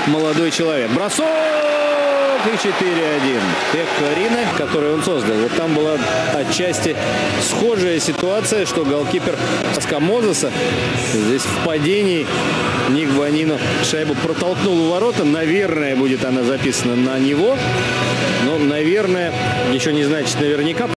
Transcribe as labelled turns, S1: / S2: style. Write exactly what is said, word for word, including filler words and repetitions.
S1: молодой человек. Бросок! И четыре один. Пекка Рине, который он создал. Вот там была отчасти схожая ситуация, что голкипер Аскамозеса здесь в падении Ник Бонино шайбу протолкнул у ворота. Наверное, будет она записана на него. Но, наверное, еще не значит наверняка.